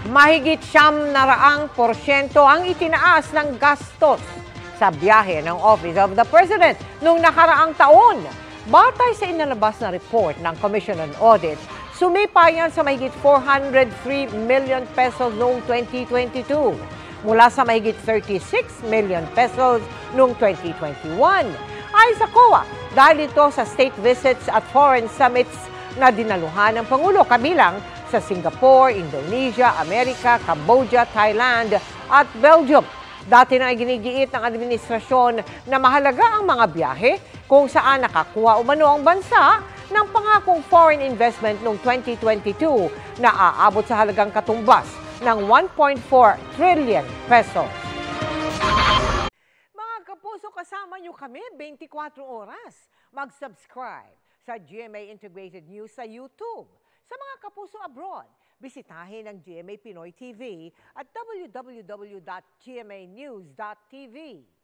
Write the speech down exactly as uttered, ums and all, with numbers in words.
Mahigit siyam na raang porsyento ang itinaas ng gastos sa biyahe ng Office of the President noong nakaraang taon. Batay sa inalabas na report ng Commission on Audit, sumipa yan sa mahigit four hundred three million pesos noong twenty twenty-two mula sa mahigit thirty-six million pesos noong twenty twenty-one. Ay sa C O A, dahil ito sa state visits at foreign summits na dinaluhan ng Pangulo kabilang sa Singapore, Indonesia, Amerika, Cambodia, Thailand at Belgium. Dati na ginigiit ng administrasyon na mahalaga ang mga biyahe kung saan nakakuha umano ang bansa ng pangakong foreign investment noong twenty twenty-two na aabot sa halagang katumbas ng one point four trillion pesos. Mga kapuso, kasama niyo kami twenty-four oras. Mag-subscribe sa G M A Integrated News sa YouTube. Sa mga kapuso abroad, bisitahin ang G M A Pinoy T V at w w w dot g m a news dot t v.